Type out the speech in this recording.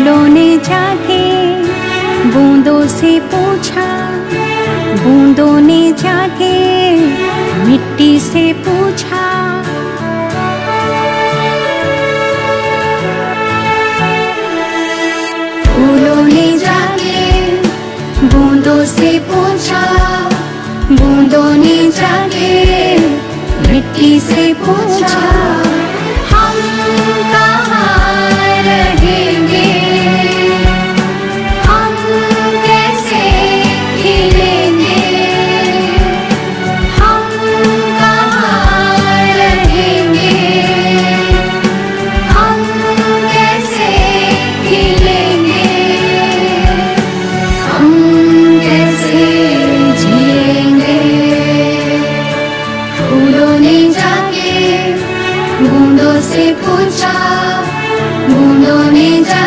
फूलों ने जाके बूंदों से पूछा, बूंदों ने जाके मिट्टी से पूछा। फूलों ने जाके बूंदों से पूछा, बूंदों ने जाके मिट्टी से पूछा। हम कहाँ रहेंगे, हम कैसे खिलेंगे, हम कहाँ रहेंगे, हम कैसे खिलेंगे, हम कैसे जिएंगे। फूलों ने जाके बूंदों से पूछा, बूंदों ने जाके